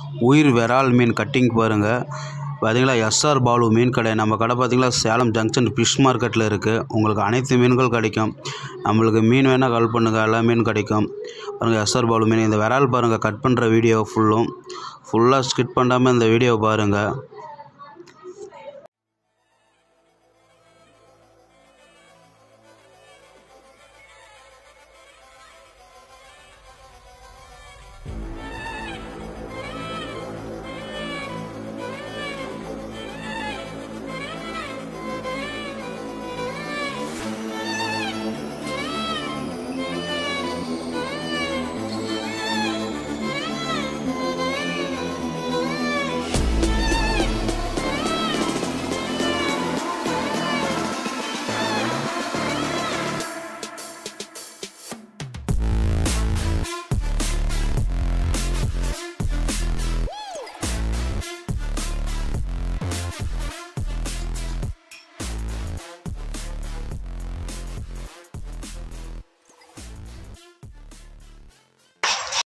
உயிர் விரால் மீன் கட்டிங் பாருங்கள். பார்த்தீங்களா, எஸ்ஆர் பாலு மீன் கடை. நம்ம கடை பார்த்திங்களா சேலம் ஜங்ஷன் ஃபிஷ் மார்க்கெட்டில் இருக்குது. உங்களுக்கு அனைத்து மீன்கள் கிடைக்கும். நம்மளுக்கு மீன் வேணால் கால் பண்ணுங்கள், எல்லா மீன் கிடைக்கும். பாருங்கள், எஸ்ஆர் பாலு மீன். இந்த விரால் பாருங்கள், கட் பண்ணுற வீடியோ ஃபுல்லாக ஸ்கிப் பண்ணாமல் இந்த வீடியோவை பாருங்கள்.